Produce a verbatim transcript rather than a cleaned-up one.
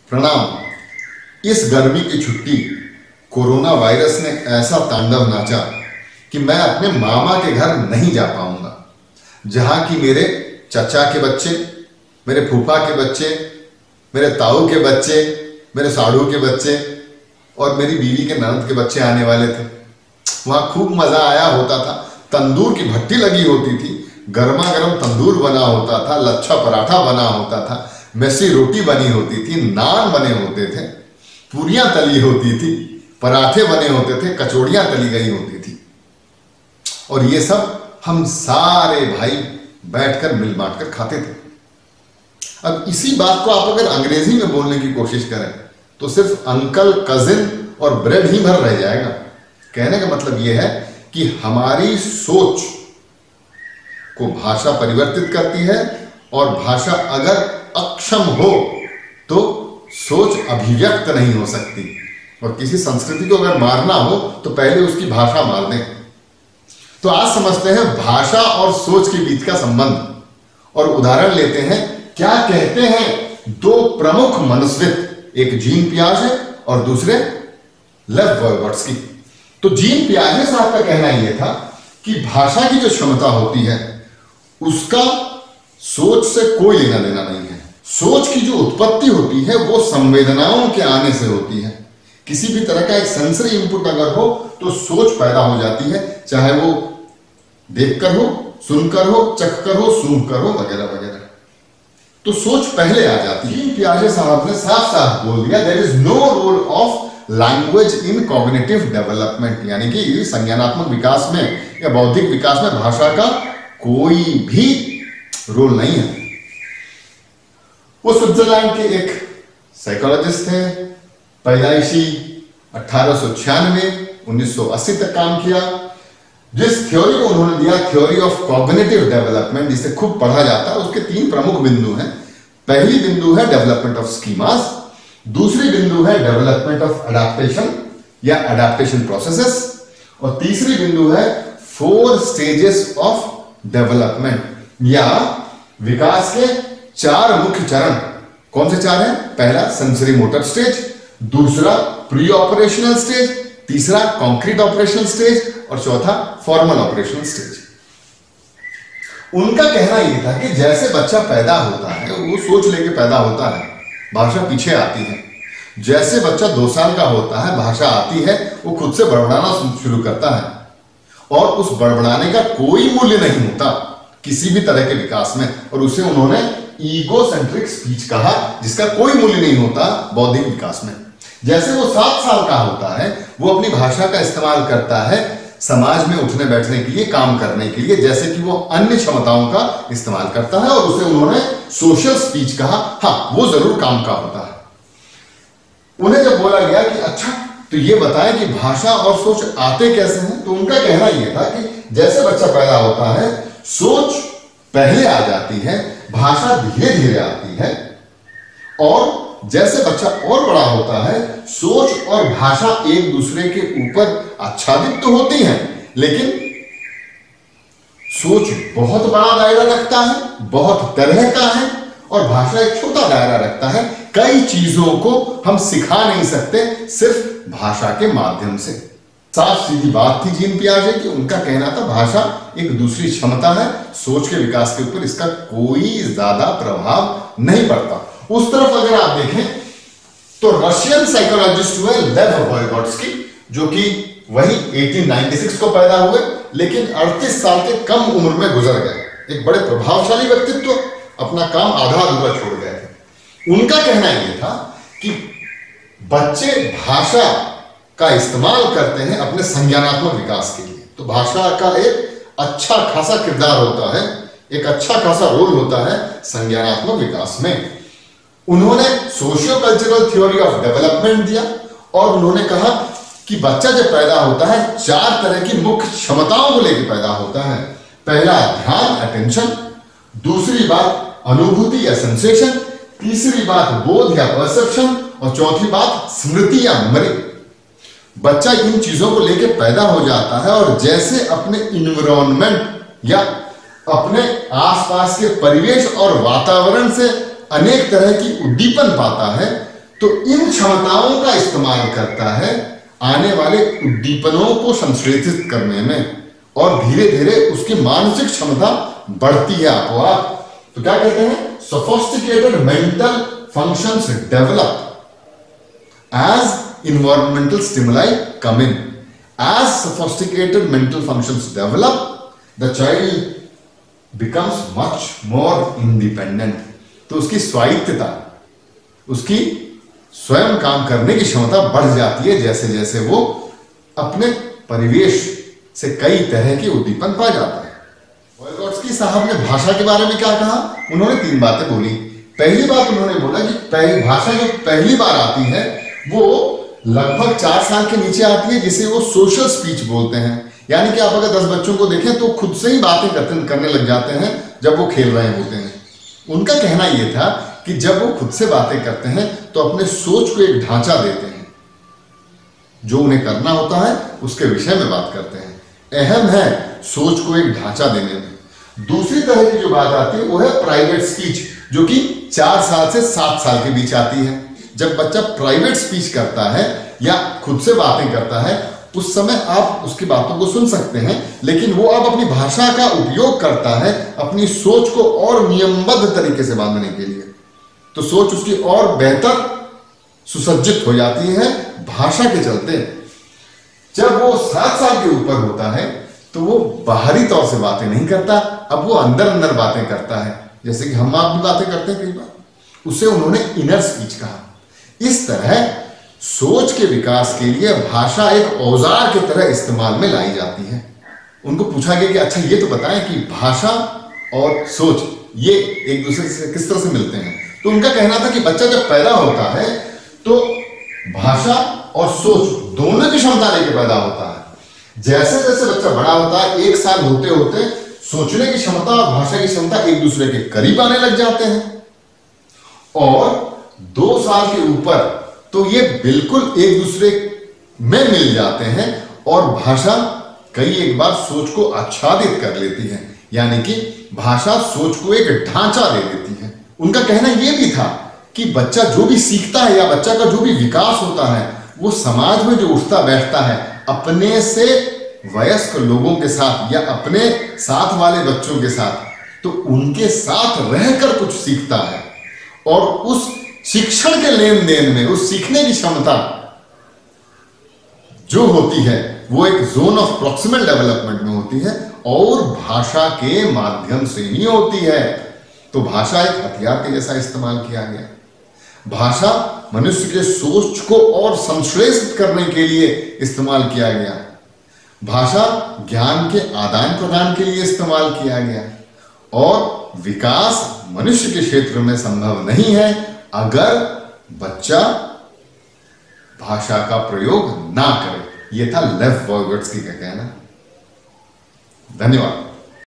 प्रणाम। इस गर्मी की छुट्टी कोरोना वायरस ने ऐसा तांडव नाचा कि मैं अपने मामा के घर नहीं जा पाऊंगा, जहां की मेरे चचा के बच्चे, मेरे फूफा के बच्चे, मेरे ताऊ के बच्चे, मेरे साड़ू के बच्चे और मेरी बीवी के ननद के बच्चे आने वाले थे। वहां खूब मजा आया होता था। तंदूर की भट्टी लगी होती थी, गर्मा गर्म तंदूर बना होता था, लच्छा पराठा बना होता था, मेसी रोटी बनी होती थी, नान बने होते थे, पूरियां तली होती थी, पराठे बने होते थे, कचौड़ियां तली गई होती थी। और ये सब हम सारे भाई बैठकर मिल बांट कर खाते थे। अब इसी बात को आप अगर अंग्रेजी में बोलने की कोशिश करें तो सिर्फ अंकल, कजिन और ब्रेड ही भर रह जाएगा। कहने का मतलब यह है कि हमारी सोच को भाषा परिवर्तित करती है, और भाषा अगर अक्षम हो तो सोच अभिव्यक्त नहीं हो सकती। और किसी संस्कृति को अगर मारना हो तो पहले उसकी भाषा मार दें। तो आज समझते हैं भाषा और सोच के बीच का संबंध, और उदाहरण लेते हैं। क्या कहते हैं दो प्रमुख मनस्वित, एक जीन पियाजे और दूसरे लेव वॉयगॉट्स्की। तो जीन पियाजे साहब का कहना यह था कि भाषा की जो क्षमता होती है उसका सोच से कोई लेना देना नहीं है। सोच की जो उत्पत्ति होती है वो संवेदनाओं के आने से होती है। किसी भी तरह का एक सेंसरी इनपुट अगर हो तो सोच पैदा हो जाती है, चाहे वो देखकर हो, सुनकर हो, चखकर हो, सूंघकर हो, वगैरह वगैरह। तो सोच पहले आ जाती है। पियाजे साहब ने साफ साफ बोल दिया, there is no role of language in cognitive development, यानी कि संज्ञानात्मक विकास में या बौद्धिक विकास में भाषा का कोई भी रोल नहीं है। वो स्विट्जरलैंड के एक साइकोलॉजिस्ट थे, पैदाइशी अठारह सौ छियानवे उन्नीस सौ अस्सी तक काम किया। जिस थ्योरी को उन्होंने दिया, थ्योरी ऑफ कॉग्निटिव डेवलपमेंट, जिसे खूब पढ़ा जाता है, उसके तीन प्रमुख बिंदु हैं। पहली बिंदु है डेवलपमेंट ऑफ स्कीमास, दूसरी बिंदु है डेवलपमेंट ऑफ अडैप्टेशन या अडैप्टेशन प्रोसेसेस, और तीसरी बिंदु है फोर स्टेजेस ऑफ डेवलपमेंट या विकास के चार मुख्य चरण। कौन से चार हैं? पहला सेंसरी मोटर स्टेज, दूसरा प्री ऑपरेशनल स्टेज, तीसरा कॉन्क्रीट ऑपरेशनल स्टेज और चौथा फॉर्मल ऑपरेशनल स्टेज। उनका कहना यह था कि जैसे बच्चा पैदा होता है वो सोच लेके पैदा होता है, भाषा पीछे आती है। जैसे बच्चा दो साल का होता है, भाषा आती है, वो खुद से बड़बड़ाना शुरू करता है, और उस बड़बड़ाने का कोई मूल्य नहीं होता किसी भी तरह के विकास में, और उसे उन्होंने ईगोसेंट्रिक स्पीच कहा, जिसका कोई मूल्य नहीं होता बौद्धिक विकास में। जैसे वो सात साल का होता है, वो अपनी भाषा का इस्तेमाल करता है समाज में उठने बैठने के लिए, काम करने के लिए, जैसे कि वो अन्य क्षमताओं का इस्तेमाल करता है, और उसे उन्होंने सोशल स्पीच कहा। हाँ, वो जरूर काम का होता है। उन्हें जब बोला गया कि अच्छा तो ये बताएं कि भाषा और सोच आते कैसे हैं, तो उनका कहना यह था कि जैसे बच्चा पैदा होता है, सोच पहले आ जाती है, भाषा धीरे धीरे आती है, और जैसे बच्चा और बड़ा होता है, सोच और भाषा एक दूसरे के ऊपर आच्छादित तो होती हैं, लेकिन सोच बहुत बड़ा दायरा रखता है, बहुत तरह का है, और भाषा एक छोटा दायरा रखता है। कई चीजों को हम सिखा नहीं सकते सिर्फ भाषा के माध्यम से। साफ सीधी बात थी जीन पियाजे की। उनका कहना था भाषा एक दूसरी क्षमता है, सोच के विकास के ऊपर इसका कोई ज्यादा प्रभाव नहीं पड़ता। उस तरफ अगर आप देखें तो रशियन साइकोलॉजिस्ट हुए लेव वॉयगॉट्स्की, जो कि वही अठारह सौ छियानवे को पैदा हुए, लेकिन अड़तीस साल के कम उम्र में गुजर गए। एक बड़े प्रभावशाली व्यक्तित्व, अपना काम आधा अधूरा छोड़ गए थे। उनका कहना यह था कि बच्चे भाषा का इस्तेमाल करते हैं अपने संज्ञानात्मक विकास के लिए, तो भाषा का एक अच्छा खासा किरदार होता है, एक अच्छा खासा रोल होता है संज्ञानात्मक विकास में। उन्होंने socio cultural theory of development दिया, और उन्होंने कहा कि बच्चा जब पैदा होता है, चार तरह की मुख्य क्षमताओं को लेकर पैदा होता है। पहला ध्यान, अटेंशन, दूसरी बात अनुभूति या सेंसेशन, तीसरी बात बोध या परसेप्शन, और चौथी बात स्मृति या मेमोरी। बच्चा इन चीजों को लेकर पैदा हो जाता है, और जैसे अपने इन्वायरमेंट या अपने आसपास के परिवेश और वातावरण से अनेक तरह की उद्दीपन पाता है, तो इन क्षमताओं का इस्तेमाल करता है आने वाले उद्दीपनों को संश्लेषित करने में, और धीरे धीरे उसकी मानसिक क्षमता बढ़ती है आपको। तो क्या कहते हैं, sophisticated mental functions develop as environmental stimuli come in. As sophisticated mental functions develop, the child becomes much more independent. तो उसकी स्वायत्तता, उसकी स्वयं काम करने की क्षमता बढ़ जाती है जैसे जैसे वो अपने परिवेश से कई तरह के उद्दीपन पा जाता है। वोइगोत्स्की साहब ने भाषा के बारे में क्या कहा, उन्होंने तीन बातें बोली। पहली बात उन्होंने बोला कि पहली भाषा जो पहली बार आती है वो लगभग चार साल के नीचे आती है, जिसे वो सोशल स्पीच बोलते हैं। यानी कि आप अगर दस बच्चों को देखें तो खुद से ही बातें करते करने लग जाते हैं जब वो खेल रहे होते हैं। उनका कहना यह था कि जब वो खुद से बातें करते हैं तो अपने सोच को एक ढांचा देते हैं, जो उन्हें करना होता है उसके विषय में बात करते हैं। अहम है सोच को एक ढांचा देने में। दूसरी तरह की जो बात आती है वो है प्राइवेट स्पीच, जो कि चार साल से सात साल के बीच आती है। जब बच्चा प्राइवेट स्पीच करता है या खुद से बातें करता है, उस समय आप उसकी बातों को सुन सकते हैं, लेकिन वो अब अपनी भाषा का उपयोग करता है अपनी सोच को और नियमबद्ध तरीके से बांधने के लिए। तो सोच उसकी और बेहतर सुसज्जित हो जाती है भाषा के चलते। जब वो सात साल के ऊपर होता है तो वो बाहरी तौर से बातें नहीं करता, अब वो अंदर अंदर बातें करता है, जैसे कि हम आप भी बातें करते हैं कई बार। उसे उन्होंने इनर स्पीच कहा। इस तरह सोच के विकास के लिए भाषा एक औजार की तरह इस्तेमाल में लाई जाती है। उनको पूछा गया कि अच्छा ये तो बताएं कि भाषा और सोच ये एक दूसरे से किस तरह से मिलते हैं। तो उनका कहना था कि बच्चा जब पैदा होता है तो भाषा और सोच दोनों की क्षमता लेके पैदा होता है। जैसे जैसे बच्चा बड़ा होता है, एक साल होते होते सोचने की क्षमता और भाषा की क्षमता एक दूसरे के करीब आने लग जाते हैं, और दो साल के ऊपर तो ये बिल्कुल एक दूसरे में मिल जाते हैं, और भाषा कई एक बार सोच को आच्छादित कर लेती है, यानी कि भाषा सोच को एक ढांचा दे देती है। उनका कहना यह भी था कि बच्चा जो भी सीखता है या बच्चा का जो भी विकास होता है वो समाज में जो उठता बैठता है अपने से वयस्क लोगों के साथ या अपने साथ वाले बच्चों के साथ, तो उनके साथ रहकर कुछ सीखता है, और उस शिक्षण के लेन देन में उस सीखने की क्षमता जो होती है वो एक जोन ऑफ प्रॉक्सिमल डेवलपमेंट में होती है और भाषा के माध्यम से ही होती है। तो भाषा एक हथियार के जैसा इस्तेमाल किया गया। भाषा मनुष्य के सोच को और संश्लेषित करने के लिए इस्तेमाल किया गया। भाषा ज्ञान के आदान प्रदान के लिए इस्तेमाल किया गया, और विकास मनुष्य के क्षेत्र में संभव नहीं है अगर बच्चा भाषा का प्रयोग ना करे। यह था लेव वोइगोत्स्की का कहना। धन्यवाद।